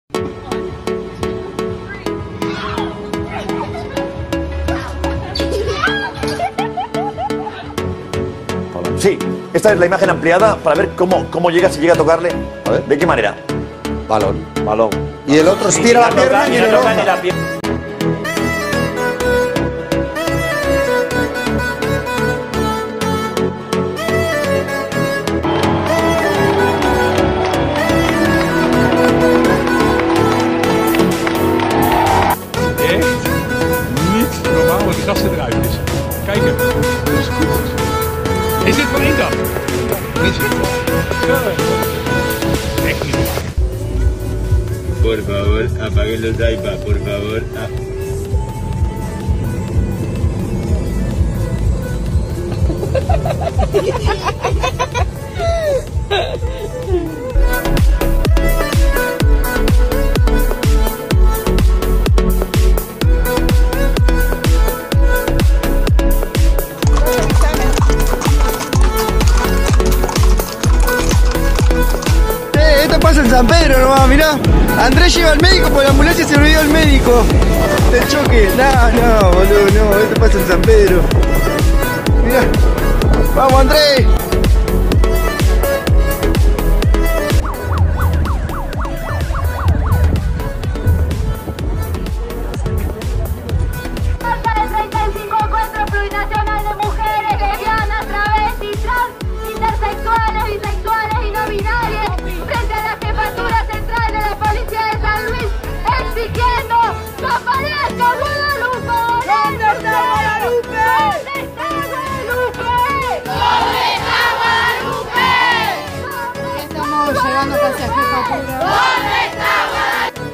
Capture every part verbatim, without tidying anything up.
Sí, esta es la imagen ampliada para ver cómo, cómo llega, si llega a tocarle. A ver, ¿de qué manera? Balón. Balón. Y el otro estira la pierna y no toca ni la pierna. Echt niet normaal wat gas eruit is. Kijk even, dat is goed. Is dit voor één dag? Is het? Echt niet normaal. Por favor, apaguen los iPads, por favor. Esto pasa en San Pedro nomás, mirá. Andrés lleva al médico por la ambulancia y se olvidó el médico del choque. No, no, boludo, no. Esto pasa en San Pedro. Mirá. Vamos, Andrés. treinta y cinco encuentro plurinacional de mujeres, lesbianas, travestis, trans, intersexuales, bisexuales y no binarias, frente a la jefatura central de la policía de San Luis, exigiendo que aparezca Guadalupe. ¿Dónde está Guadalupe? ¿Dónde está Guadalupe? ¿Dónde está Guadalupe? Estamos llegando casi a jefatura. ¿Dónde está Guadalupe?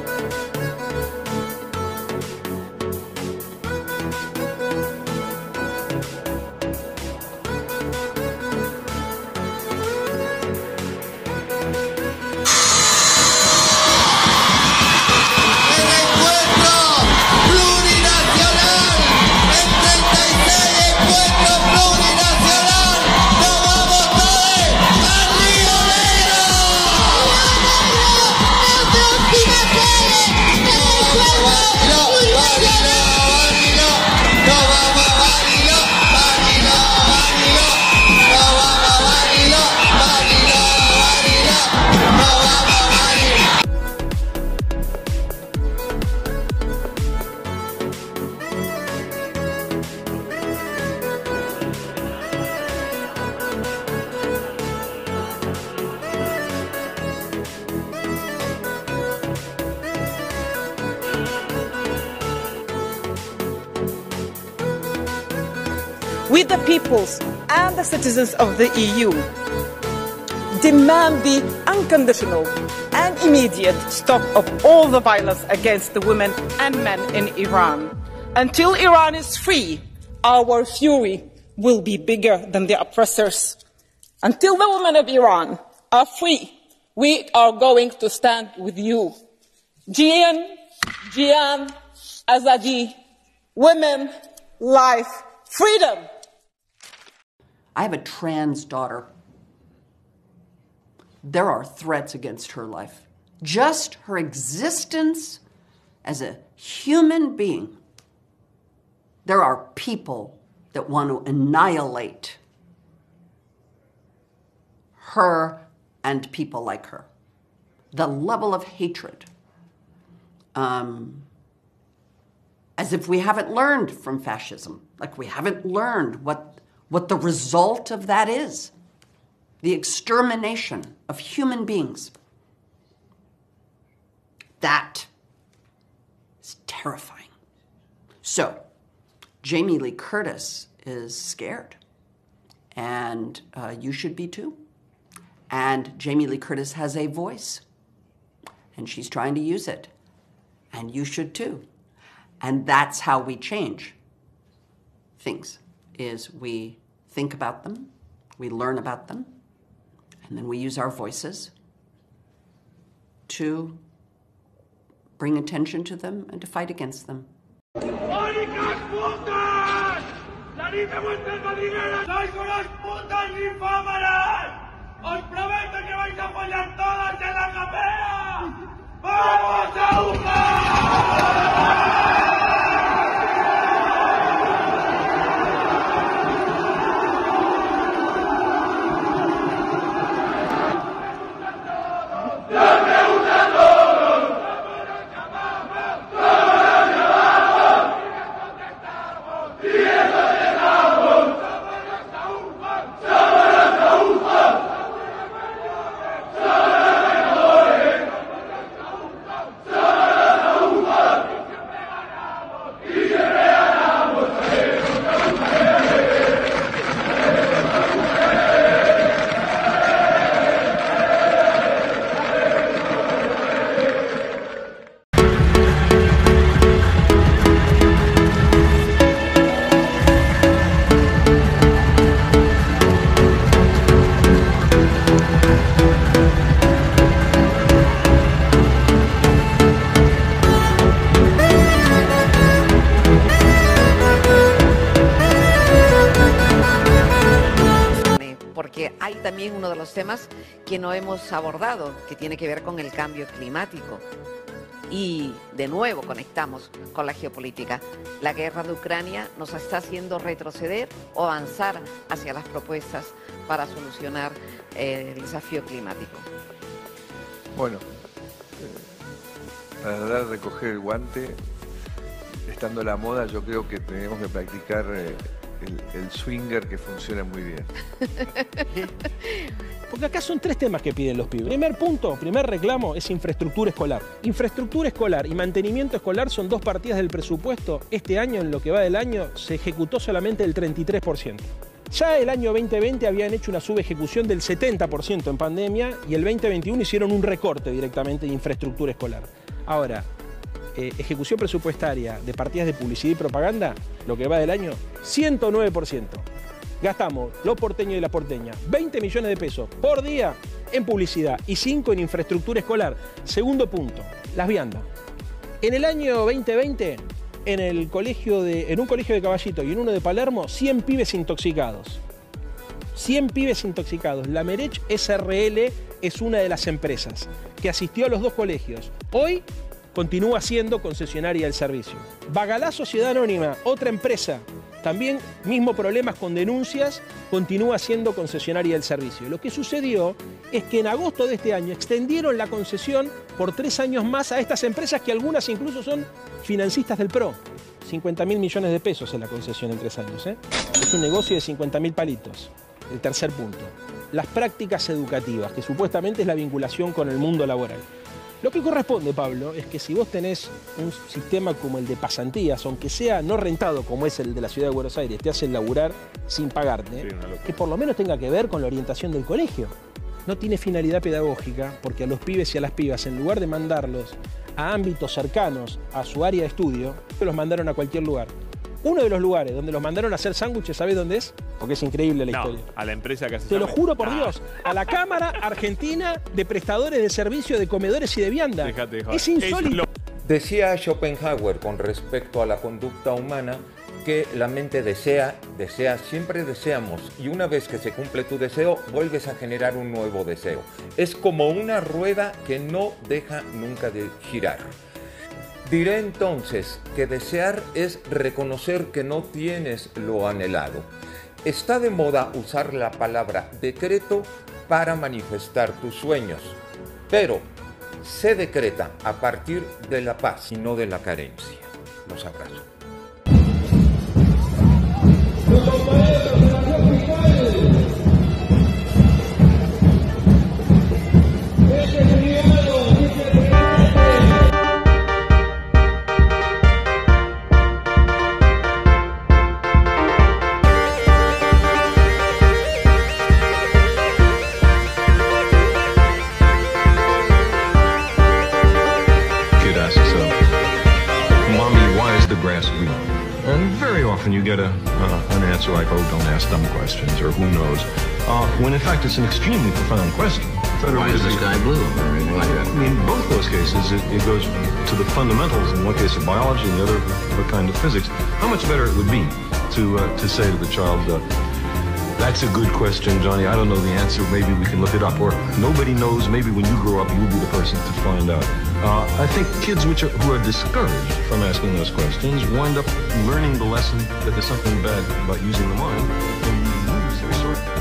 We, the peoples and the citizens of the E U, demand the unconditional and immediate stop of all the violence against the women and men in Iran. Until Iran is free, our fury will be bigger than the oppressors. Until the women of Iran are free, we are going to stand with you. Jian, Jian, Azadi, women, life, freedom. I have a trans daughter. There are threats against her life. Just her existence as a human being. There are people that want to annihilate her and people like her. The level of hatred. Um, as if we haven't learned from fascism. Like we haven't learned what what the result of that is. The extermination of human beings. That is terrifying. So, Jamie Lee Curtis is scared. And uh, you should be too. And Jamie Lee Curtis has a voice. And she's trying to use it. And you should too. And that's how we change things, is we think about them, we learn about them, and then we use our voices to bring attention to them and to fight against them. ¡Os prometo que vais a apoyar todas en la capea! ¡Vamos a hay también uno de los temas que no hemos abordado, que tiene que ver con el cambio climático. Y de nuevo conectamos con la geopolítica. La guerra de Ucrania nos está haciendo retroceder o avanzar hacia las propuestas para solucionar eh, el desafío climático. Bueno, eh, para dar recoger el guante, estando la moda, yo creo que tenemos que practicar eh, el, el swinger, que funciona muy bien. Porque acá son tres temas que piden los pibes. Primer punto, primer reclamo es infraestructura escolar. Infraestructura escolar y mantenimiento escolar son dos partidas del presupuesto. Este año, en lo que va del año, se ejecutó solamente el treinta y tres por ciento. Ya el año veinte veinte habían hecho una subejecución del setenta por ciento en pandemia y el veinte veintiuno hicieron un recorte directamente de infraestructura escolar. Ahora, eh, ejecución presupuestaria de partidas de publicidad y propaganda, lo que va del año, ciento nueve por ciento. Gastamos, los porteños y las porteñas, veinte millones de pesos por día en publicidad y cinco en infraestructura escolar. Segundo punto, las viandas. En el año veinte veinte, en, el colegio de, en un colegio de Caballito y en uno de Palermo, cien pibes intoxicados. cien pibes intoxicados. La Merech S R L es una de las empresas que asistió a los dos colegios. Hoy continúa siendo concesionaria del servicio. Bagalá Sociedad Anónima, otra empresa, también mismo problemas con denuncias, continúa siendo concesionaria del servicio. Lo que sucedió es que en agosto de este año extendieron la concesión por tres años más a estas empresas, que algunas incluso son financistas del P R O. cincuenta mil millones de pesos en la concesión en tres años. ¿eh? Es un negocio de cincuenta mil palitos. El tercer punto, las prácticas educativas, que supuestamente es la vinculación con el mundo laboral. Lo que corresponde, Pablo, es que si vos tenés un sistema como el de pasantías, aunque sea no rentado como es el de la Ciudad de Buenos Aires, te hacen laburar sin pagarte, sí, que por lo menos tenga que ver con la orientación del colegio. No tiene finalidad pedagógica, porque a los pibes y a las pibas, en lugar de mandarlos a ámbitos cercanos a su área de estudio, los mandaron a cualquier lugar. Uno de los lugares donde los mandaron a hacer sándwiches, ¿sabés dónde es? Porque es increíble la no, historia. A la empresa que hace Te lo sándwich. juro por ah. Dios. A la Cámara Argentina de Prestadores de Servicio de Comedores y de Vianda. Dejate de joder. Es insólito. Decía Schopenhauer con respecto a la conducta humana que la mente desea, desea, siempre deseamos, y una vez que se cumple tu deseo, vuelves a generar un nuevo deseo. Es como una rueda que no deja nunca de girar. Diré entonces que desear es reconocer que no tienes lo anhelado. Está de moda usar la palabra decreto para manifestar tus sueños, pero se decreta a partir de la paz y no de la carencia. Los abrazo. And you get a, uh, an answer like, oh, don't ask dumb questions, or who knows, uh, when in fact it's an extremely profound question. Why is the sky blue, or anything like that? I mean, in both those cases, it, it goes to the fundamentals, in one case of biology, in the other, other kind of physics. How much better it would be to, uh, to say to the child, uh, that's a good question, Johnny, I don't know the answer, maybe we can look it up, or nobody knows, maybe when you grow up, you'll be the person to find out. Uh, I think kids which are, who are discouraged from asking those questions wind up learning the lesson that there's something bad about using the mind and lose their sort of...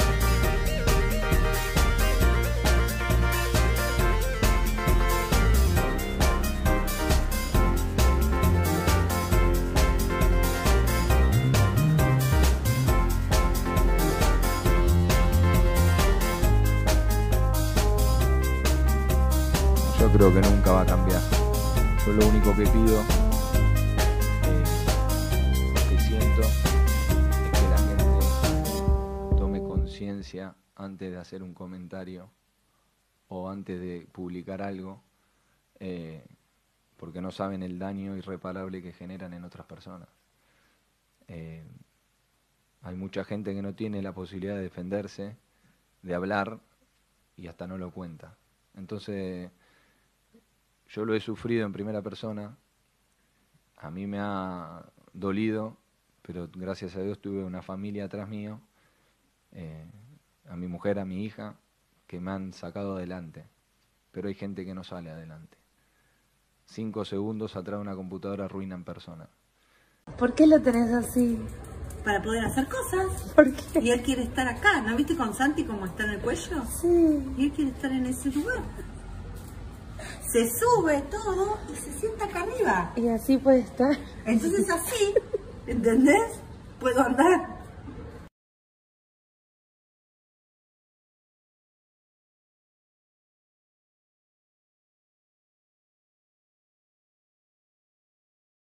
Yo creo que nunca va a cambiar. Yo lo único que pido, eh, que siento, es que la gente tome conciencia antes de hacer un comentario o antes de publicar algo, eh, porque no saben el daño irreparable que generan en otras personas. Eh, hay mucha gente que no tiene la posibilidad de defenderse, de hablar, y hasta no lo cuenta. Entonces... yo lo he sufrido en primera persona, a mí me ha dolido, pero gracias a Dios tuve una familia atrás mío, eh, a mi mujer, a mi hija, que me han sacado adelante, pero hay gente que no sale adelante. Cinco segundos atrás de una computadora arruinan personas. ¿Por qué lo tenés así? Para poder hacer cosas. ¿Por qué? Y él quiere estar acá, ¿no viste con Santi cómo está en el cuello? Sí. Y él quiere estar en ese lugar. Se sube todo y se sienta acá arriba. Y así puede estar. Entonces así, ¿entendés? Puedo andar.